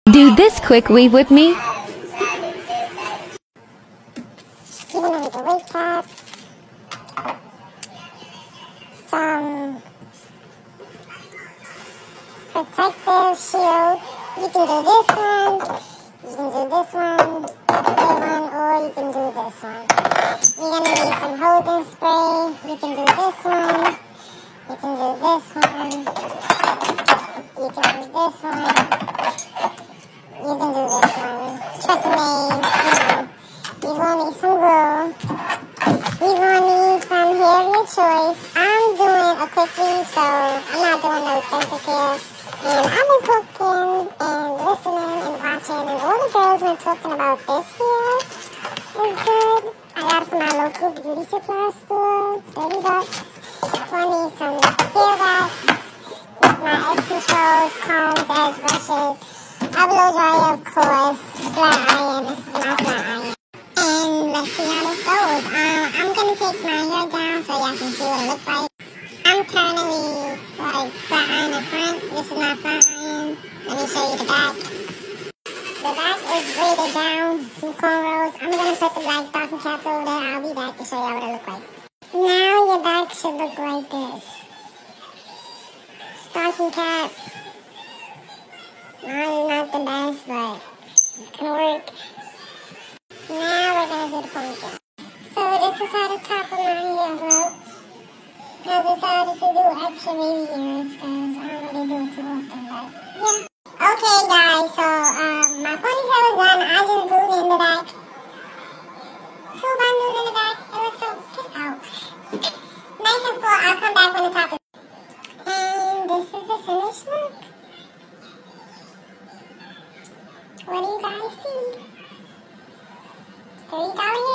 Do this quick weave with me. Even with the waist cap, some protective shield. You can do this one, you can do this one, or you can do this one. You're gonna need some holding spray. You can do this one, you can do this one, you can do this one, you can do this one. Trust me, you're gonna need some glue. You're gonna need some hair of your choice. I'm doing a quick weave, so I'm not doing no expensive hair. And I've been cooking and listening and watching, and all the girls been talking about this hair is good. I got it from my local beauty supply store, $30. So I need some hair wax, my edge controls, combs, edge brushes, a blow dryer, of course, flat iron. This is my flat iron. And let's see how this goes. I'm going to take my hair down so y'all can see what it looks like. I'm currently flat iron in front. This is my flat iron. Let me show you the back. The back is braided down, some cornrows. I'm going to put the black stocking caps over there. I'll be back to show y'all what it looks like. Now your back should look like this. Stocking cap. Mine is not the best, but it's going to work. Now we're going to do the ponytail. So this is how the top of my hair looks. I decided to do extra baby ears because I don't really do it too often, but yeah. Okay guys, so my ponytail is done. I just glued it in the back. Two bundles in the back. It looks so cute out. Nice and full. I'll come back when the top is done. And this is the finished look. What do you guys think? $30